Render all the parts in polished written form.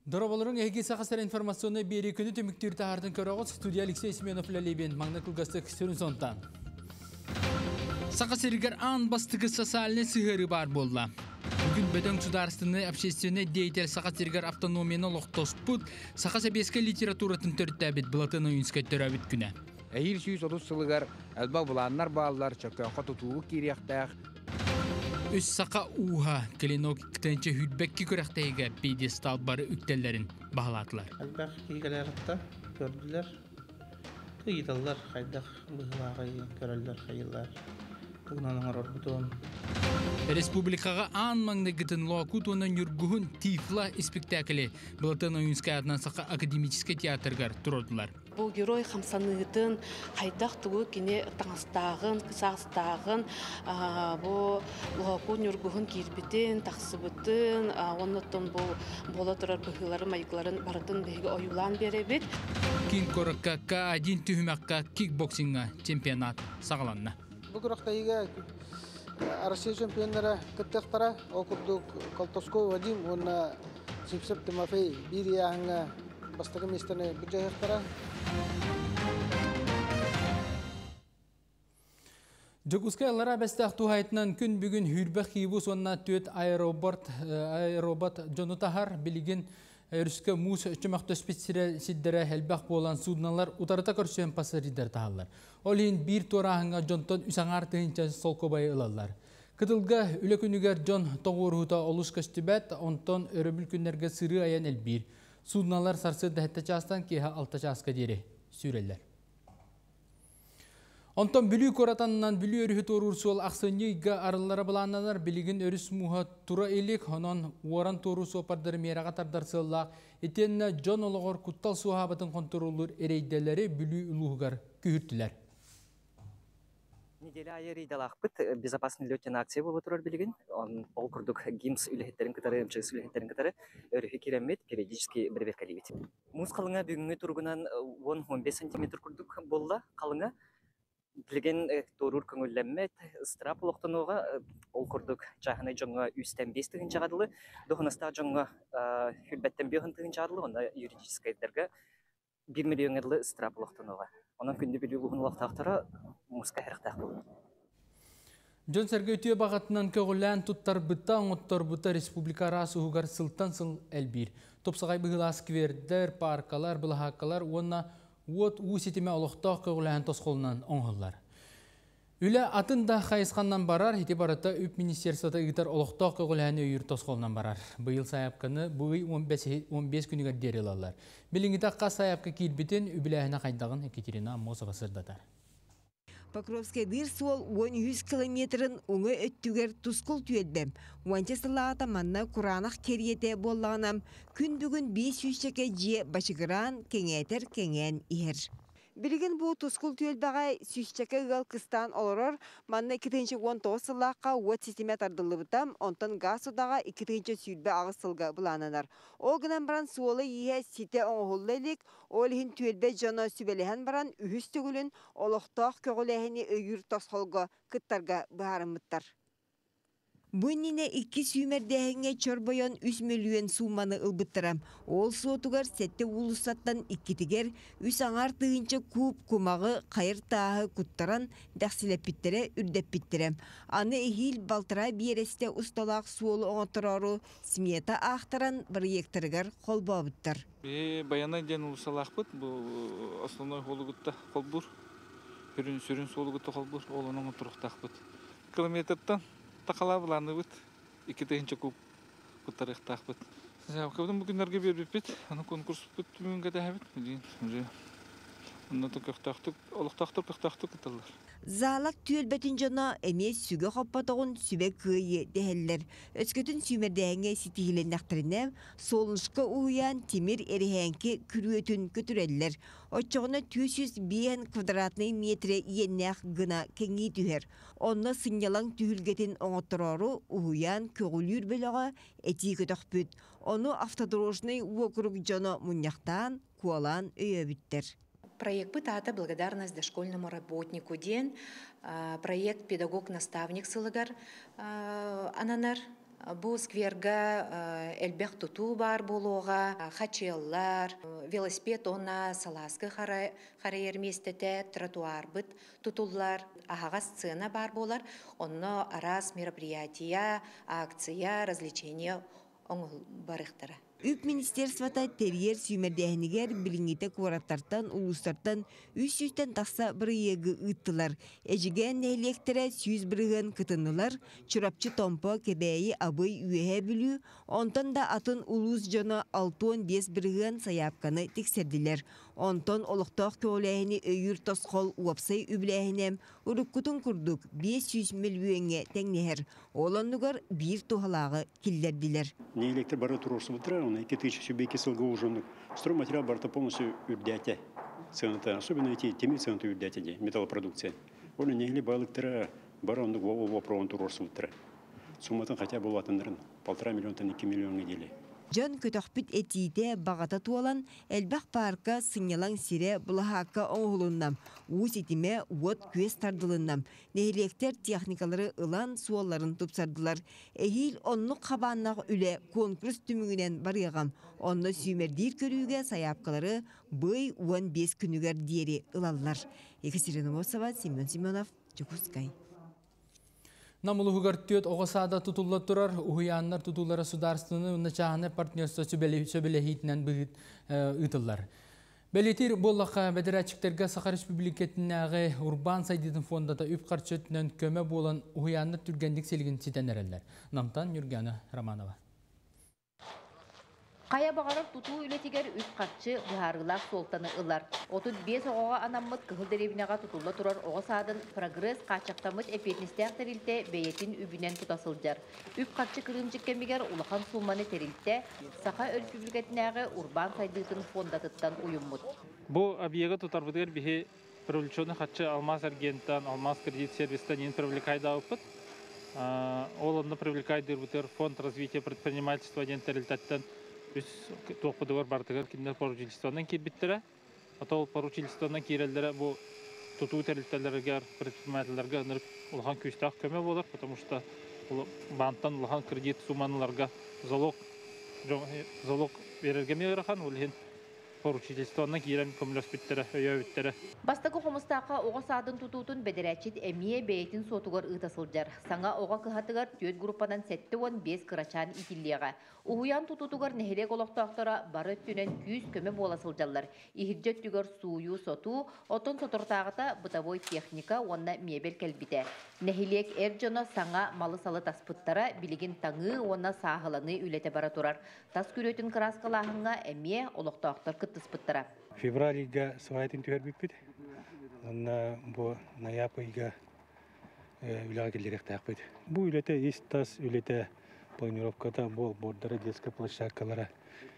Дорабалырың әйге сақасар информационны бері күні төміктер тағардың көріғыз студия Алексей Семенов ләлейбен маңна күлгастық сөрін сонтан. Сақасыргар ан бастығы социальный сығыры бар болла. Бүгін бөтен сударстыны общественный деятель Сақасыргар автономияны лоқтоспыт Сақасабескі литературатын төрттәбет бұлатын ойынскай төрәбет күні. Әйір сүйіз олыс сылығар әлбақ бұланнар бағалар чөккенға тұтуы керияқтақ. Үс сақа уға кілінок күтінші хүтбәккі көріқтайға пейдестал бары үктелерін бағалатылар. Әлбәқ кейгелерді көрділер, қийталар қайдақ бұғылағы көрілдер қайылар. Тұғынан орбутон. Республикаға аң маңны гытын лоқут онын юргуғын тифла спектаклі бұлатын ойынскай адынан сақа академический театргар тұрдылар. Бұл герой қамсанығытын қайдақ тұғы кене таңыстағын, қысағыстағын, бұл лоқут юргуғын кербетін, тақсыбытын, оннаттың бұл бола тұрар бұғыларын, майықларын барытын бейгі ойулан беребет. Кин коракка один түйімаққа кикбоксинга чемпионат сағаланна. Бұл күрақтайыға Россия чемпионлары кіттіқтара, оқырдық Колтосков Вадим, оны Сипсеп Тимофей бір яғыңа бастығы местені бүджайықтара. Жогускай лара бәстәқ туғайтынан күн бүгін хүрбәқ хибус онна төт аэробот жонутахар білген өріскі мұз үшімақты спецсірі сиддері әлбәқ болан судналар ұтарыта көрсен пасыридер тағалар. Ол ең бір торағыңа жонтон үсаңар тығынча сол көбайы ылалар. Кытылға үлі күнігер жон тоғырғыта олыс көстібәт, онтон өрөбіл күнерге сыры аян әлбір. Судналар сарсы дәхетті частан кейha алта частқа дере сүрелер. Онтон бүлі көратанынан бүлі өріхі торур сол ақсынйыға арылары бұлананар білігін өріс мұға тұра елік, онын уаран тору сопардары мераға тардарсылақ, етеніне жон олығыр құттал суғабатын контроллар әрейделері бүлі ұлығығар күйіртілер. Неделя айыры идалақпыт, безопасный летен акция болып тұрар білігін. Ол күрдік гимс үліхеттерін кітары, МЧС үліхеттерін кітары өріхі керемет, периодически бір қалибет. Мұз қалыңа бүгінгі тұрғынан 10-15 сантиметр күрдік болла қалыңа. Білген торур көңілләмет, страп олықтануға ол күрдік жағыны жоңға үстен 5 тігін жағадылы, доғыныста жоңға хүлбәттен 5 тігін жағадылы, онда юридическайдарға 1 миллион әділі страп олықтануға. Онан күнді білі ұлығын олықтақтары мұзға әріқтақ болды. Жон сәргі өтіе бағатынан көғілән тұттар бұта, оңыттар бұта республика арасы ұғығар сылтан сыл әлбір. Топсағай бұғыла сквердер, паркалар, бұлахақалар, онна Уот усетеме олықтақ көғілән тосқолынан оңғылар. Үлі атында қайысқаннан барар, хеті барыта үп министерсата ұғытар олықтақ көғіләні үйір тосқолынан барар. Бұйыл сайапқаны бұй 15 күнігер дерел алар. Біліңітаққа сайапқы кейлбетін үбіләхіна қайдағын Екатерина Мосова сырдатар. Покровская дыр сол 100 километрін оңы өттігер тұскыл түйелдім. Уанча салағата манна құранақ кериете боллағанам күн бүгін 500 шеке же башығыран кеңетер кеңен ер. Білген бұл тұскыл түйелбағай сүйшчеке ғал қыстан олырыр, манна 2-19 сылаққа уат системе тардылы бұтам, онтан газ одаға 2 сүйілбе ағысылға бұлананар. Ол гынан баран суолы ие сите оңғылы елік, ол хин түйелбе жона сүбелеген баран үхіс түгілін олықтақ көғіләхіне өйір тосқолға күттарға бұхарымыттар. Бұнніне 2 сүймердәхіңе чорбойон 3 миллион сумманы ылбыттырам. Ол суотугар сәтті улысаттан 2-тігер, 3 аңар тығынчы куб кумағы қайыр тағы күттаран дәқсілеппіттері үрдеппіттірем. Аны эхил балтыра биересте ұсталақ суолы оңытырару смета ақтаран бір ектірігер қол бабыттар. Баяна ден улысалақ бұд, бұл основной қолығытта қолбұр, сүрін солығытта қолбұр, олының ұтырықтақ бұд. Километртан тақала бұланы бұд, 2-тігінші куб күттарықтақ бұд. Көбдің бүгіндерге бербеп бет, аны конкурс бұд түмінгі дәхәбет, дейін, оннаты олықтақтыр көқтақтыр күтталар. Залак түйелбетін жона әмес сүгі қоппатығын сүбе күйе дәхеллер. Өскөтін сүймердәңе ситихілен нақтырынам, солыншқы уян темір әріхәнке күрүетін көтіреллер. Отчоғына 201 квадратный метре еннәқ гына кеңей түйер. Онна сынялан түйілгетін оңыттырару уян көгілер бөліға әти көтіқ бүт. Оны автодорожный уокруг жона мұняқтан куалан өйөбіттер. Проект «Пытата» благодарность дошкольному работнику день. Проект «Педагог-наставник» сылыгар ананар. Бу скверга элбек туту бар болуға, хачеллар, велосипед она саласкы харайер местете, тротуар быт тутуллар, ағаға сцена бар болар, онно арас мероприятия, акция, развлечения оңыл барықтары. Үп министерствата терьер сүймердәһинигер билиңите кураттартан улустартан 300-тен тақса бырыйыгы ыттылар. Эжиген нәйлектере 100 бырыгын кытынылар, чурапчы томпо кебәйі абый үйе бүлі, онтан да атын улус жона 6-5 бырыгын саяпканы тексердилер. Онтан олықтақ көләйіні өйір тосқол уапсай үбләйінем, уруккутун курдук 500 миллионге тәңнехер. Оланнугар бір тухалағы киллердилер. Нәйлектер бары тұрорсы бұтыра, он 2000 беки сылғы ұжынық. Стройматериал барыта полностью үрдәте. Особенно эти темир цены үрдәте, металлопродукция. Оны нәйлі байлықтары бары онды вопровын тұрорсы бұтыра. Сумматын хотя бы олатындырын 1,5 миллионтан 2 миллионға делі. Жон көтөкпүт этиите багата туалан элбах парка сынялан сире булахакка оңулуннам. Уус итиме уот күес тардылыннам. Нехилектер техникалары ылан суолларын тупсардылар. Эхил оннук хабаннақ үле конкурс түмүгінен барыгам. Онны сүймердир көрүүгө саяпкалары бый 15 күнүгер диери ылаллар. Екатерина Мосова, Семен Семенов, Чукускай. Намылугар төт оғасада тұтулла тұрар, ұхыянлар тұтуллара сударстыны ұнначағына партнерство сөбелехитінен бұғыт ұтылар. Бәлетер боллақа бәдірәчіктерге Сақа Республикетінәғі Урбан Сайдидin фондата үп қарчетінен көмі болан ұхыянлар түргендік селігін сетен әрелер. Намтан Юргана Романова. Қая бағарар тұту үлетігер үп қатшы бұхарғылар солтаны ұлар. 35 оға анаммыт кығыл деревінаға тұтулы тұрар оға садын прогресс қачақтамыт эпетністен терілте бәйетін үбінен тұтасылдар. Үп қатшы кірімжік кемігер ұлақан сумманы терілте Сақа Республикетінәғі Урбан Сайдидin фондатыттан ұйыммыт. Бұл объеға тұтарбыдығыр бігі привлеченный қатшы Алмаз Аргенттан, Алмаз кредит сервистан ең привлекайды ауыппыт. Ол онды привлекайды бұтыр фонд развития предпринимательства ден терілтаттан Үс тоқпыдығыр бартығыр кендер поручительстводан келбеттірі. Атол поручительстводан керелдері бұл тұту тәрілтелерге, предпринимателерге нұрып ұлған көстақ көме болар, потому что банттан ұлған кредит суманыларға залог берерге мейрахан, олығын поручительстводан керем көмілес біттірі, өйе біттірі. Бастығы қомыстаққа оға садын тұтутын бәдірәчет әмие бәйтін сотығыр ұтасылдар. Саңа оға қығатығыр 4 группадан 7-15 қырачан итіллеға. Уhuyan tututugar nehelek olaqtaqtara bары өттінен 100 көмі боласылжалар. Ихирджет түгер суyu соту, отын сотыртағыта бытовой техника онна мебел кәлбіте. Нехелек әржона саңа малы салы таспыттара билеген таңы онна сағыланы үлете бара тұрар. Тас күретін краскалағыңа әме олақтақтар кыттыспыттара. Февралига свайтын түгер біппіт. Онна бұ наяпыйга үліға келдерек тақпыт. Бұ үлете истас үлете планировката бол бордары детская площадкалара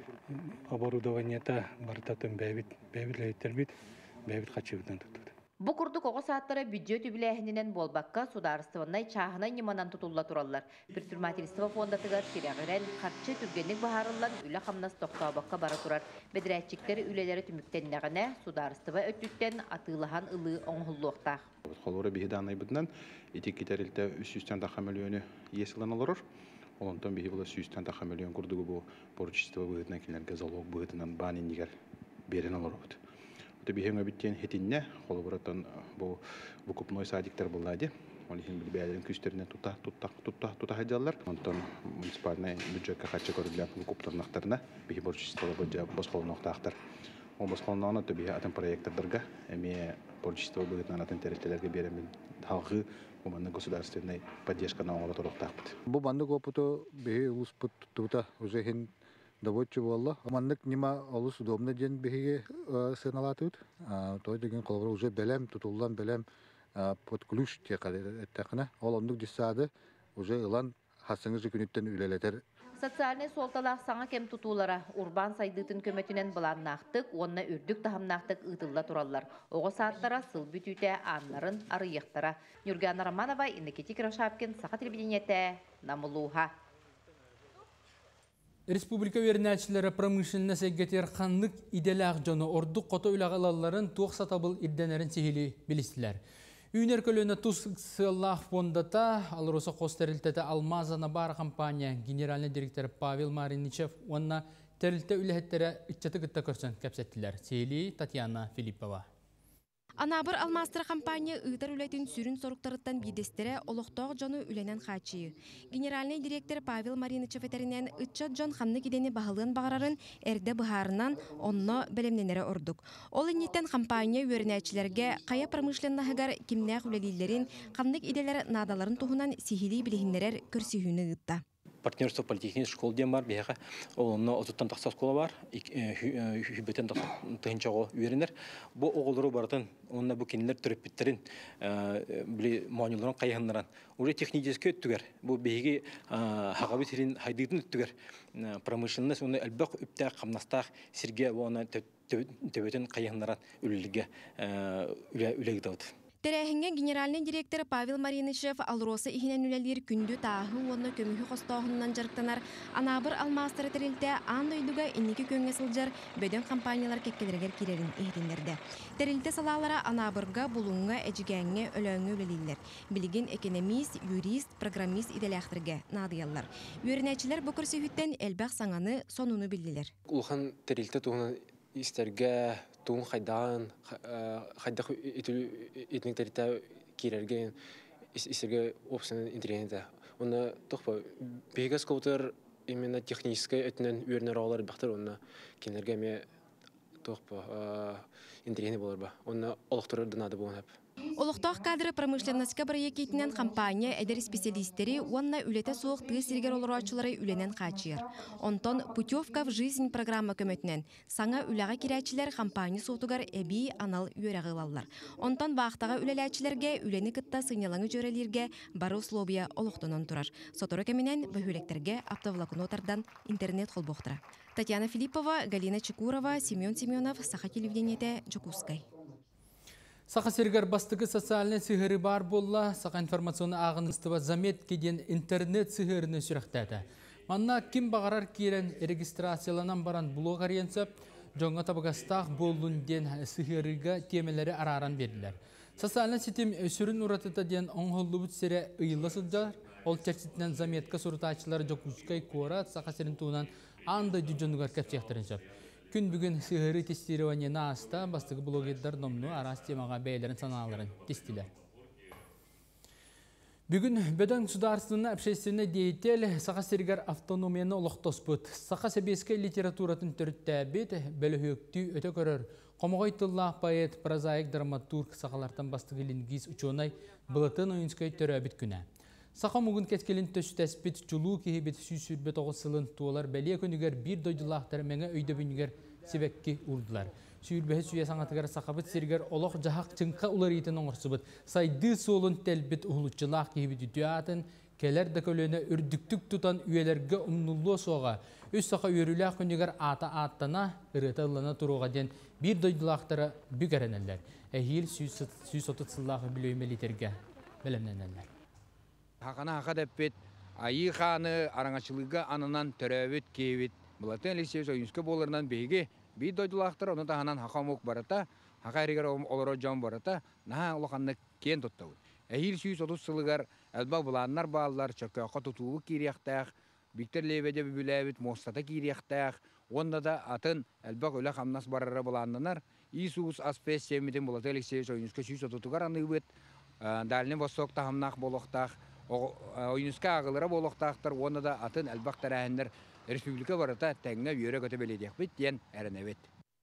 оборудованиета бартатын бәйбіт қачығыдан тұтуды. Бұ күрдік оғы сааттары бюджет үбіләхінінен болбаққа сударыстываннай чағына неманан тұтулла тұралар. Предпринимательство фондатығар кереғірен қарчы түргенлік бағарылан үлі қамнас тоқтаубаққа бара тұрар. Бәдірәтчіктері үлелері түміктеннәғіне сударыстыва өттүттен атылыған ылы оңғылуқтақ. Қолуыры бейданай бұдынан етек кетерілді 300 миллионы есілін олырыр. Олонтон бейі бұла 100 миллион күрдігі бұл поручительство бұғытынан келерге залог бұғытынан банин негер берін олыр бұд. Оты бейхен өбіттен хетінне, қолы бұраттан бұл күпной садиктер бұллады. Ол ехен біл бәлерін күстеріне тута хайдалар. Онтон муниципальный бюджетке қатшы көрілі бұл күптарнақтарына бейі поручительство бұджа босқолынақтақтар. Ол босқолынағына өті бейі атын проектордарға әме поручительство бұғытынан атын терелтелерге беремін халқы Уманны государственной поддержка на оңала тұрықтақпыд. Бұл мандық опыты бейі ұлыспыт тұта уже хен доводчы болла. Мандық нема олыс удобны ден бейге сыналатыд. Той деген қолыбыр уже бәлем, тұтылдан бәлем под ключ текады әттәқіна. Ол ондық десады уже ұлан хасыңызы күніттен үлелетер. Социальный солталақ саңа кем тұтулара Урбан Сайдидin көметінен бұланнақтық, онына үрдік тахамнақтық ұтылла тұралар. Оғы сааттара сыл бүтүйте анларын арыяқтара. Нюргана Романова, Иннекети Кирашапкин, Сақа телевидениеті, Намылуға. Республика вернәчілері промышленне сәгетер қанлық иделәқ жоны ордық қото үлағалаларын туқ сатабыл ирденерін сехили білістілер. Үйнер көлөне тус сыллах фондата алроса қостерілтеті Алмазана бар компания генеральный директор Павел Мариничев онна терілті үліхеттері үтчеті күтті көрсен кәпсеттілер. Сейли Татьяна Филиппова. Анабыр алмастыр компания ыйтар үлетін сүрін соруктарыттан бидестері олықтоқ жону үленен қачы. Генеральный директор Павел Мариничев етерінен үтчат жон ханны кедені бағылын бағарарын әрді бұхарынан онно білімненері ордық. Ол иннеттен компания өрінәчілерге қая промышленнахыгар кимнәқ үлелейлерін қандық иделер надаларын туғынан сихили білігінлерер көрсігіні ұтта. Партнерство политехнический школ дем бар, бияха, олонно отуттан тақса школа бар, хүббетен тығынчаға үйерінер. Бұл оғылыру бартын, онына бұл кенелер түріппеттерін, білі муаниларын қайығынларан. Уже технический өттігер, бұл бейге хағабет ерін хайдығын өттігер. Промышленность, оны әлбәқ үптәқ, қамнастақ, серге оны төбетін қайығынларан үліліге үлегі дауды. Терехинге генеральный директор Павел Мариничев алроса ихинен үлелер күнді тағы оны көміхі қостауғыннан жарықтанар анабыр алмастыры терилте ан өйдіға иннекі көнге сылжар бөден компаниялар кеккелергер керерін ehtinlerde. Терилте салалара анабырға бұлуңға әжігәңге өлөңі үлелейлер. Білген экономист, юрист, программист иделяқтырға надыялар. Өрінәчілер бұкыр сүйіттен әлбәқ саңаны сонуны білділер. Улхан терилте туғына истерге туын қайдаған, қайдақ етініктерді керерген истерге опсының интернеті. Оны тұқпа, бейгіз көптір именно технический өтінен өрінер алар бақтыр, оны кенерге ме тұқпа интернеті болар ба. Оны олықтыры дынады болған әп. Олықтақ кадры промышленностька проектінен компания әдер специалистері онна үлеті соқ тығы сергер олырачылары үленен қачыр. Онтон путевка в жизнь программа көмөтінен саңа үләға керәчілер компания соғытығар әбей анал үйерағылалар. Онтон бақтаға үлеләчілерге үлені кытта сыңялаңы жөрелерге бары условия олықтынан тұрар. Соторы кәменен бөхөлектерге автовлакнотардан интернет қолбоқтыра. Татьяна Филиппова, Галина Чекурова, Семен Семенов, Саха телевидениеде Джокускай. Сақа сергер бастығы социальный сығыры бар болла, сақа информационы ағыныстыва замет кеден интернет сығырыны сүріқтәді. Манна кім бағарар керен регистрацияланан баран блог аренсіп, жоңға табығастақ болуын ден сығырыға темелері араран берділер. Социальный сетем сүрін ұратыта ден оңғылы бұтсері ұйылы сылжар, ол тәрсетінен заметка сұрытачылары Жокускай Корат сақа серін туынан аңды жүджонығар кәпчектерін Күн бүгін сығыры тестирование наста бастығы блогердар номну арас темаға бәйлерін саналарын тестилер. Бүгін бөдің сударсының общественный деятель сақа сергер автономияны олықтос бұд. Сақа себеске литературатын түрітті бет бөлі өкті өте көрір. Қомығай тыллақ поэт, прозаик, драматург сақалартан бастығы лингиз учонай бұлытын ойынскай түрі әбіт күні. Сақа мұғын кәткелін төстәспет жұлу кейбет сүйсүрбет оғысылын туолар бәлия көнігер бір дойдылақтар мәңі өйді бүнігер себекке ұрдылар. Сүйірбәхі сүйе саңатығар сақабыт сергер олық жағақ чыңқа ұлар етін оңырсыбыт. Сайды солын тәлбет ұғылытчылақ кейбет үтіятын, кәлер дәкөліне үрдіктік тұтан үйелерге ұмнулу соға. Өз сақа өрілі көнігер ата-аттана ұрыта ұлана тұруға ден бір дойдылақтары бүгәренелер. Әйел сүйсотытсылағы білөймелетерге білімненелер. Хақана хақа дәппет, айы қаны араңашылыға анынан төрәвет кейвет. Бұлатын Алексеевич ойынскі болырынан бейге бей дойдылақтыр, оны тағанан хақа мұқ барата, хақа әрігер олары жан барата, наға олықанны кен тұттауы. Әйіл сүйіс отыз сылығар, әлбақ бұланнар бағалар, чөккеққа тұтуы кейрияқтаяқ, Биктер лебеде бүбіләбет, мостата кейрияқтаяқ, онда да атын әлбақ өлі қамнас барары бұланнанар, Иисус аспес семеден Бұлатын Алексеевич ойынскі сүйіс отутығар анығыбет, дәліне босоқ тағымнақ болуқтақ, ойынсқа ағылыра болуқтақтыр, онда да атын әлбақтар әйіндер республика барыта тәңіне үйері көті беледек бет ден әрінәвет.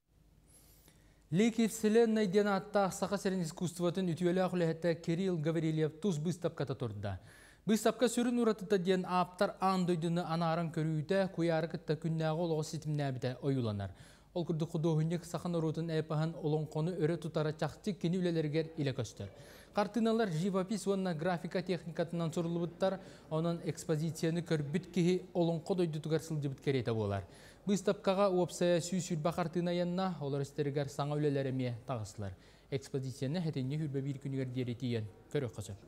Лейкев Вселенной ден аттақ сақа сәрін искусствотын үтуелі ақылы Кирилл Гаврилев туз бұстапқата тұрды. Бұстапқа сүрін ұратыта ден аптар андойдыны анарын көрүйді көяры кітті күннәғы олығы сетімнә біті ойыланар. Ол күрді құдуғынек сақын ұрутын әпіған олың қоны өрі тұтара чақты кені үлелергер илі көстір. Картиналар живопис онна графика техникатынан сұрылы бұттар, онын экспозицияны көрбіт кеге олың қодойды тұғар сылды бұт кереті болар. Бұстапқаға опсая сүй-сүрбі картина янна, олар істергер саңа үлелеріме тағысылар. Экспозицияны әтенне хүрбі бір күнігер деретейен көрі қосыр.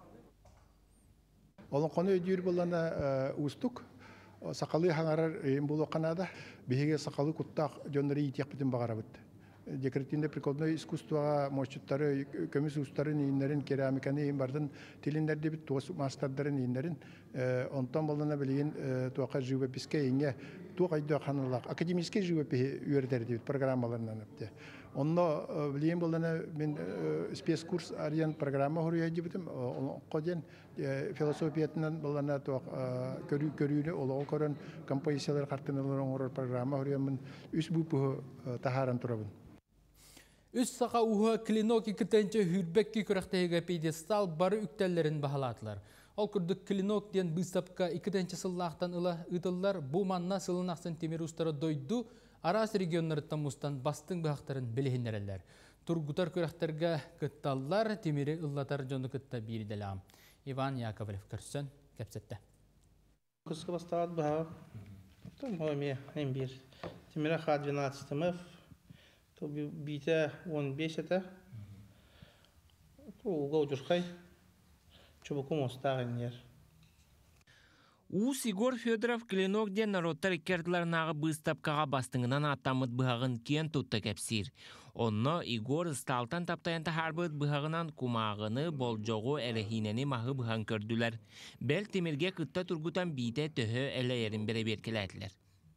Олың қоны өйдер болана ұстық. Сақалы хаңарар ең болу қанада, бейге сақалы құттақ жонлары етек бітін бағара бұд. декоративный прикладной искусствоға мощуттары, көміс ұстарын иінлерін, керамиканы иін бардын, тилиндерді бит туас мастардарын иінлерін, онтан болына білген туақа живописке иінге туақайды қанылақ, академический живопис үйердерді бит программаларынан өпті. Онно білген болына мен спецкурс ариян программа хұрыяйды бітім, қоден философиятынан болына көрүйіні олығы көрін композициялар қартыныларын орыр программа хұрыямын үс бұпы тахаран тұрабын. Үс сақа уға клинок икітенче хүрбекки көріқтеге пейдестал бары үктелерін бағалатылар. Ол күрдік клинок ден бұстапқа икітенче сыллақтан ұтылар бұ манна сылын ақсын темір ұстары дойду арас регионларыттан мұстан бастың бұғақтарын білігінерелер. Тургутар көріқтерге күтталлар темірі ұллатар жоны күтті берділам. Иван Яковлев көрсін кәпсетті. Күскі басталады бұға. Мұғаме әм бір. Темірі қа 12 мұф. Бейті 15 әті. Ұлға ұжырқай. Чубықым остағын ер. Ус Игорь Федоров клинок ден народтар иккерділернағы бұстапқаға бастыңынан аттамыд бұғағын кен тұтты кәпсір. Онно Игорь сталтан таптаянта харбыд бұғағынан кумағыны болжоғу әрехинені мағы бұған көрділер. Бәл темірге күтті тұргутан бейте төхі әлі ерін бірі беркеләділер.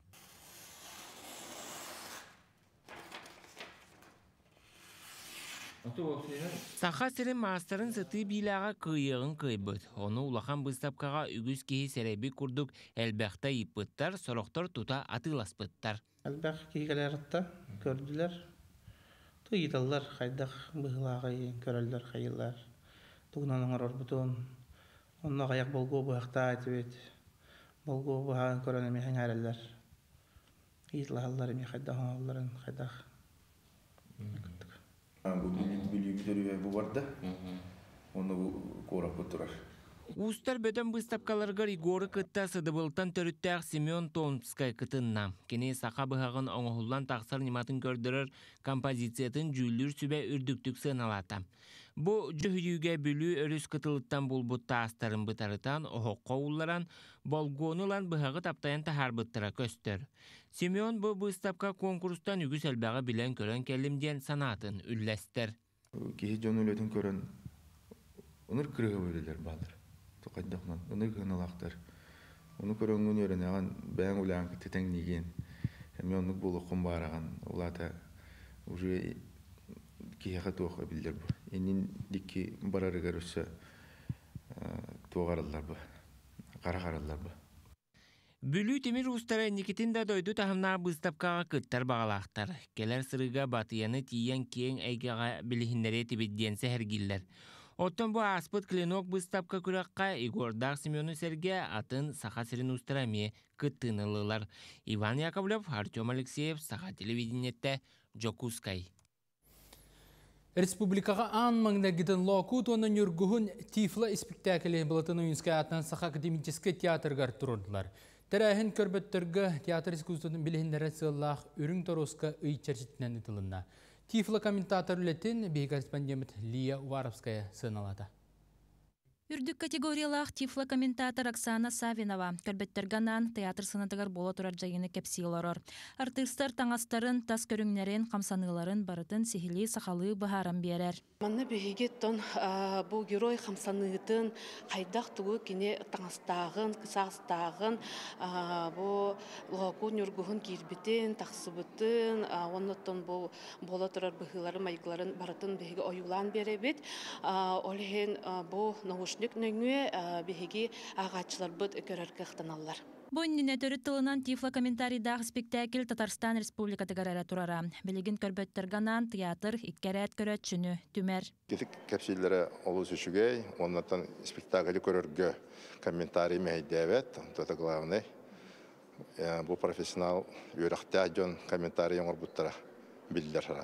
Саха сірін мастарын сыты билаға күйеғын күйбіт. Оны улахан бұстапқаға үгіз кейі сәрәбі күрдік әлбәқті иппыттар, сұрықтар тута атыласпыттар. Әлбәқ кейгелерітті көрділер. Тұйдалар қайдақ бұғылағы көрілдер қайылар. Тұғынан ұрыр бұтын. Онына қаяқ болғы бұғақта айтып ет. Болғы бұғағын көрінеме әңәрілер. Кейділағалар еме қайдақ оңаларын қайдақ. Устар бөтен бұстапқаларғар Игоры күтті сыдыбылтан төріттәқ Семен Томскай күтінна. Кене сақа бұғағын оңғылдан тақсар нематын көрдірір композициятын жүлір сүбе үрдіктік сыналата. Бұ жүхүйіге бүлі өріс күтіліттен бұлбұтта астарын бұтарытан оғыққа ұлларан болғонылан бұғағы таптайын тахар бұттыра көстір. Семен бұ бұстапқа конкурстан үгіс әлбәғі білен көрін кәлімден санатын үлләстір. Кейі жон өлетін көрін ұныр кірігі бөлілер балыр. Тоқайдақнан ұныр ғыналақтар. Оны көрін өнерін аған бәң ұлан күттетен неген. Әме онық бұл ұқым бараған. Олата уже кейіға тоқы білдер бұл. Енін дикки барарығар өсі тоғарылар бұл. Қара-қаралар бұл. Бүлі темір ұстары Никитин да дойду тахымна бұстапқаға күттар бағалақтар. Келер сырыға батыяны тиен кең әйгеға білігіндері тибедден сәхіргілер. Оттон бұ аспыт клинок бұстапқа күраққа Игордақ Семену Серге атын сақа сірін ұстараме күттынылылар. Иван Яковлев, Артем Алексеев, сақа телевидениетті Джокускай. Республикаға аң маңна гиден лоқут оның үргіғын тифла спектаклі бұлатын ойынскай атынан сақа академический театрғар тұрдылар. Тәрәхін көрбеттергі театр искусствоның білігіндері сыллақ үрің торосқа үйчәршетінен ұтылына. Тифла комментатор үлетін бей корреспондент Лия Уаровская сыналады. Үрдік категориялақ тифла комментатор Оксана Савинова көрбеттерганан театр сынатығар бола тұрар жайыны кепсиолорор. Артыстар таңастарын, тас көріңнерін, қамсаныларын барытын сихили сақалы бұхаран берер. Манна бігеттон бұл герой қамсанығытын қайдақ тұғы кене таңастағын, қысағыстағын, бұл лоғақун үргіғын кербетін, тақсыбытын, оннаттон бұл бола тұрар бұғыларын, майғыларын барытын бігі ойулан беребет. Олеген бұл нағушник нөңе бігі ағатшылар бұд көрергі қытаналар. Боннине төрөт тылынан тифла комментарийдағы спектакль Татарстан Республикаты гарара турара. Билигин көрбөттөрганан театр иккерет көрөтчүнү түмер. Кетик кепсилері олу сүшүгей, оннаттан спектакль көрөргө комментарий мейдебет, тота главный. Бу профессионал үйрәхтә жон комментарий оңор буттара билдер сразу.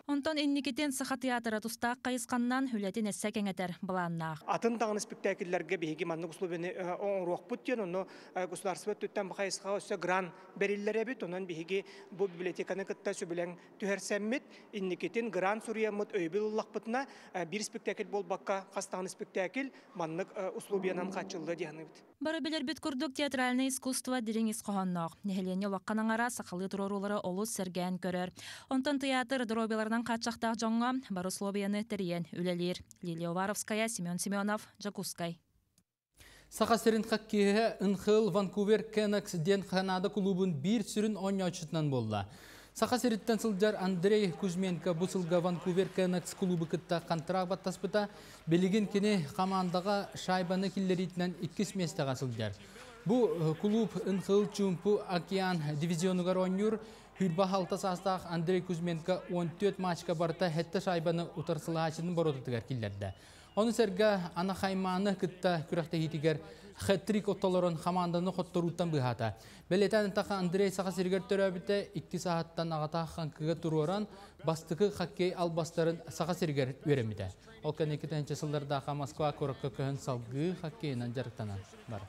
Онтон инникетен саха театра тустаак кайысканнан хүлетин эссе кеңетер баланнаах. Атын таңын спектакльлерге биһиги маннык условияны оңруокпут диен, онно государство түттен бахайысқа өссө гран бериллере бит, онан биһиги бу библиотеканы кытта сөбүлең түһәрсәммит, инникетин гран сурияммыт өйбүл уллакпытына бир спектакль болбакка кастагын спектакль маннык условиянан качылды дианы бит. Бары билер бит курдук театральное искусство диреңис кохонноох. Нехелене вакканаңара сакалы турорулары олус сергән көрөр. Онтон театр дробелардан качактак жоңга бар условияны терен үлелер. Лилия Варовская, Семен Семенов, Жакускай. Сақасырын қақкеге Инхыл Ванкувер Кенекс ден Канада клубын бір сүрін ойнаушытынан болды. Сақасырыттан сылжар Андрей Кузьменко бұсылға Ванкувер Кенекс клубы кітті қантырақ баттаспыта белеген кене командаға шайбаны киллеритінен 2 местеға сылжар. Бұл клуб Инхыл Чумпу Океан дивизионугар ойнур. Хүлба халта састақ Андрей Кузьменко 14 матчка барта хетті шайбаны ұтарсылағашының боротытығар киллерді. Оны сәргі ана қайманы күтті күрәқті хитігер хэтрик отталарын команданы қоттыруттан бұғата. Белетен тақа Андрей сақа сергер төрәбіті 2 сағаттан ағата қанқыға тұруаран бастықы хоккей албастарын сақа сергер өремеді. Ол кәне кетенче сылдардағы Москва көріккі көхін салғы хоккейінен жарықтанан бар.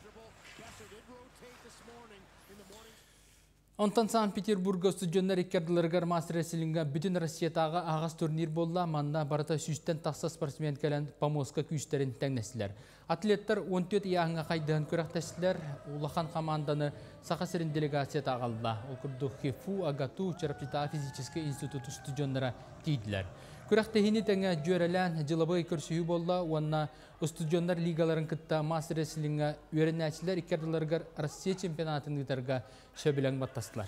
Онтан Санкт-Петербурга студиондар иккерділергер мастер рестлинга бүтін Россиятағы ағас турнир болла, манда барата сүйістен тақса спортсмен кәлін Помоска күйістерін тәңнесілер. Атлеттер 14 яғыңа қайдығын көріқтәсілер, улахан команданы сақасырын делегация тағалда. Ол күрді Хефу, Агату, Чарапчита физический институты студиондара тейділер. Көріқтәхіні тәңі жөрелән жылабы көрсүйі болла, онна студиондар лигаларын кітті мастер рестлинга өрінәчілер иккерділергер Россия чемпионатын ғытарға шөбілен баттастылар.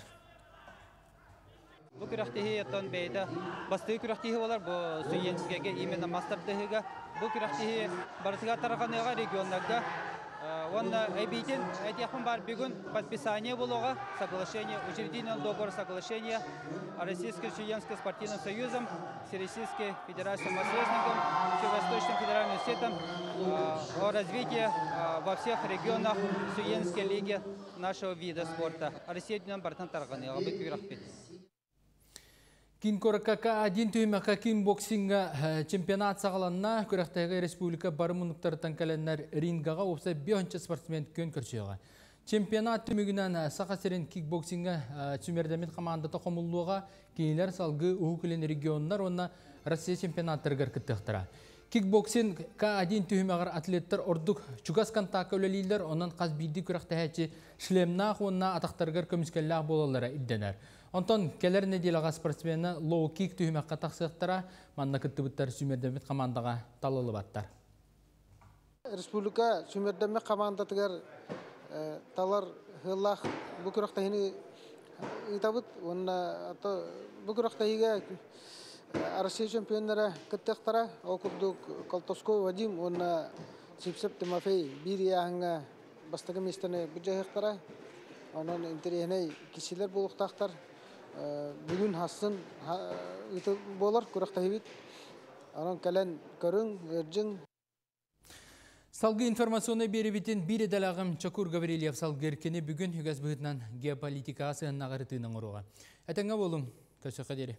Бұл күрәқтігі еттен бейді бастығы күрәқтігі олар бұл сүйенсізгеге именно мастердығыға бұл күрәқтігі барытыға тарғаныға регионларға онна әбейтін әйтияқпын бар бүгін подписание болуға соглашение, учредительный договор соглашения Российским чеченским спортивным союзом, Всероссийской федерацией массрестлингом, Всевосточным федеральным сетом о развитии во всех регионах Сюенской лиги нашего вида спорта. Россия днем бартан тарғаны, ғабы күрәқпет. Кин коракака один түймәка кин боксинга чемпионат сағаланна көрәқтәгі республика бары мұнықтарытан кәләнлер рингаға опса 5 спортсмен көн көрсеуға. Чемпионат түмігінен сақасырын кикбоксинга түмердемет командата қомылуға кейлер салғы ұғықылен регионлар онна Россия чемпионаттарғар күттіқтіра. Кикбоксин К1 түймәғар атлеттер ордық чугасқан тақы өлелейлер, онан қаз білді көрәқтәхәтші шлемнақ онна атақтарғар көміскәлләқ болалары идденер. Онтон келер неделаға спортсмені лоу-кик түймәққа тақсықтыра, манна күттібіттер сүмердемет командаға талылы баттар. Республика сүмердемет командатығар талар ғыллақ бұл күрақтайыны ұйтабыт. Бұл күрақтайыға Россия чемпионлары күттіқтара, оқырдық Колтосков Вадим, онна Сипсеп Тимофей бір яғыңа бастығы местені бүджайықтара. Onun interiyene kişiler buluqtaqtar. Bugün hassın bolar kuraqtahibit. Onun kalen körün, örcün. Salgı informasyonu beri bitin bir edalağım Çakur Gavrilyev salgırkeni bugün hügaz büyütünen geopolitikası nağırtığının uruğa. Etenge bolun, köşe kaderi.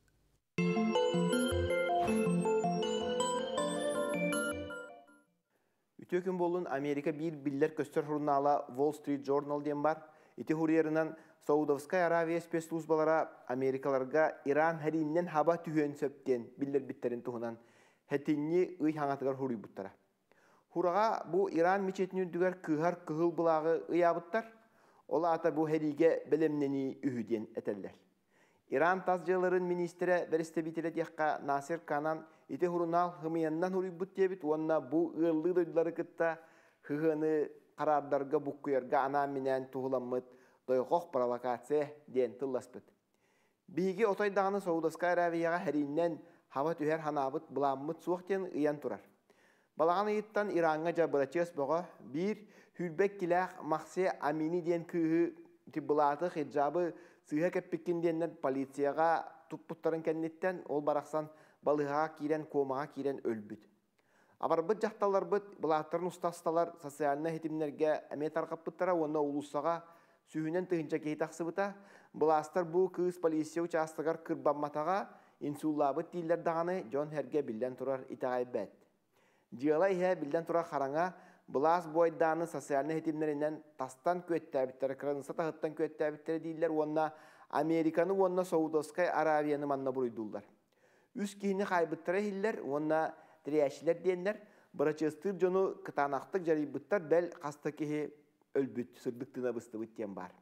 Ütükün bolun Amerika bir biller köster hurnala Wall Street Journal diyen var. İti huriyarından Saudovskaya Arabiya spessluzbalara Amerikalarga İran harinden haba tühön söpten biller bitterin tuhunan hetinni ıy hangatıgar huri buttara. Huraga bu İran miçetini düger kıhar kıhıl bulağı ıyabıttar. Ola ata bu herige belemneni ühüden eteller. İran tazcıların ministre berestebitilet yakka Nasir Kanan iti hurunal hımiyandan huri buttiyabit onna bu ığıllı doyduları kıtta hıhını karardarga bukkuyarga ana minen tuhulanmıt doygoq provokasiya den tıllaspıt. Bihigi otaydağını Saudovskaya Arabiyaga herinden hava tüher hanabıt bulanmıt suaqten ıyan turar. Balağan ıyıttan İran'a jabıraçes boğa bir hülbek kilaq Mahse Amini den kıhı tibbulatı hicabı sığha keppikin denden polisiyaga tupputların kennetten ol baraqsan balığa kiren komağa kiren ölbüt. Abarbıt jahtalar bulatların ustastalar sosialina hetimlerge emet arqapıttara ona ulusaga sühünen tığınca keytaqsıbıta bulastar bu kız polisiya uçastıgar kırbanmataga инсуллабыт дилер дағаны Джон Херге билден турар итағай бәт. Жиғала ihe билден турар қараңа бұлас бойданы социальны хетимлерінен тастан көттәбіттері, кранысы тағыттан көттәбіттері дилер, онна Американы, онна Саудовскай Аравияны манна бұруйдулар. Үс кейіні қайбыттары хиллер, онна тірияшілер дейінлер, бұрачыстыр жону кытанақтық жарибыттар бәл қасты кеге өлбіт, сұрдықтына бұсты бүттен бар.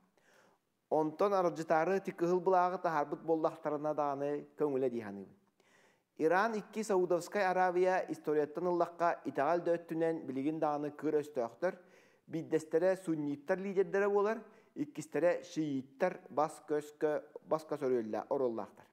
Онтон аржытары тикығыл бұлағы тахарбыт боллақтарына дағаны көңілі дейханы. Иран 2 Саудовскай Аравия историяттан ұллаққа итағал дөттінен білігін дағаны көр өстіқтір, биддестері сунниттар лидердері болар, иккістері шииттар басқа сөрелі ороллақтар.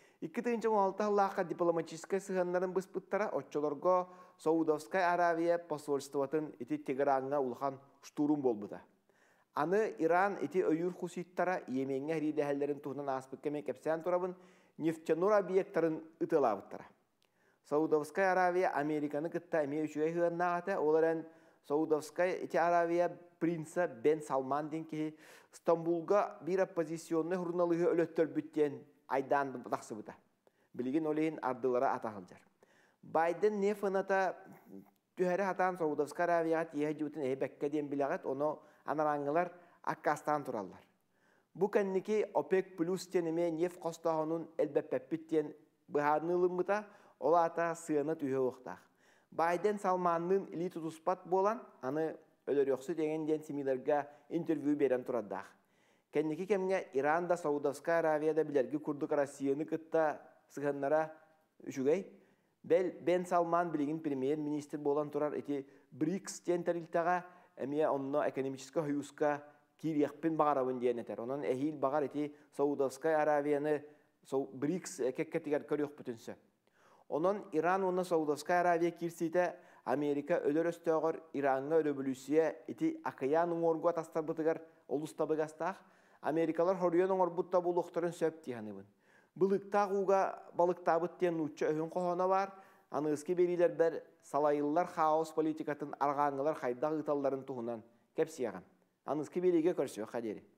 2016 жыллаққа дипломатическай сығанларын бұспыттара отчолорго Саудовскай Аравия посольствоватын ити Тегеранға улхан штурум болбыда. Аны Иран ити өйір хуситтара еменге хридәһәлләрен туһынан аспыккеме кепсән турабын нефтянур объекттарын ытылабыттара. Саудовская Аравия Американы кытта эме үчүгә хыганнагата, оларан Саудовская ити Аравия принца Бен Салман денки Стамбулга бир оппозиционны журналыгы өлөттөр бүттен айдан тахсыбыта. Билген олейин ардылара атагылжар. Байден нефаната түһәре хатан Саудовская Аравия тие жутын эбекке ден билагат, оны анараңылар аккастан тураллар. Бу кәннеки ОПЕК плюс тенеме неф костағының әлбәппәппіттен бұхарнылымыта олата сыяны түйе оқтақ. Байден Салманның или тұтуспат болан, аны өлөр өксі дегенден семилерге интервью берен тураддақ. Кәннеки кәмге Иранда, Саудовская Аравияда білерге күрдік Россияны кытта сығаннара үшігей. Бен Салман білігін премьер-министр болан турар эти БРИКС тентарилтаға әмия онно экономическа хүйуска кирияқпен бағарабын дейінетер. Онын әхил бағар еті Саудовскай Аравияны БРИКС кәккәтігер көріқ бүтінсі. Онын Иран оны Саудовскай Аравия кирсейті Америка өлөр өстеғыр Иранға өлі бүлісіе еті ақияның оргуа тастар бұтығар олыста бұғастақ. Америкалар хорионың орбутта бұл ұқтырын сөп дейінебін. Бұлықтақ уға балықтабыттен ұтчы өйін қоғана бар. Анығызки берилер бір салайылар хаос политикатын арғаңылар қайдақ ұталарын тұғынан кәпсияған. Анығызки бериге көрсі өқ қадері.